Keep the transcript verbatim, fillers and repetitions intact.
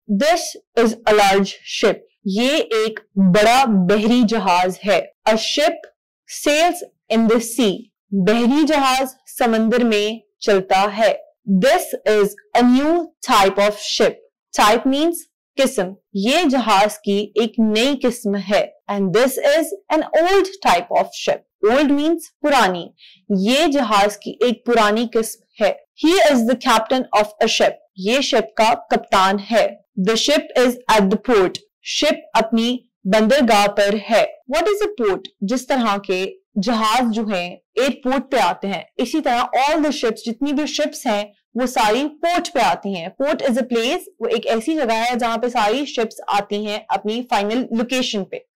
This is a large ship, ये एक बड़ा बहरी जहाज है। A ship sails in the sea, बहरी जहाज समंदर में चलता है। This is a new type of ship, type means किस्म, ये जहाज की एक नई किस्म है। And this is an old type of ship, old means पुरानी, ये जहाज की एक पुरानी किस्म है। He is the captain of a ship, ये शिप का कप्तान है। The ship is at the port, ship अपनी बंदरगाह पर है। What is a port? जिस तरह के जहाज जो हैं एयरपोर्ट पे आते हैं, इसी तरह ऑल द शिप्स, जितनी भी शिप्स हैं वो सारी पोर्ट पे आती हैं। पोर्ट इज अ प्लेस, वो एक ऐसी जगह है जहां पे सारी शिप्स आती हैं अपनी फाइनल लोकेशन पे।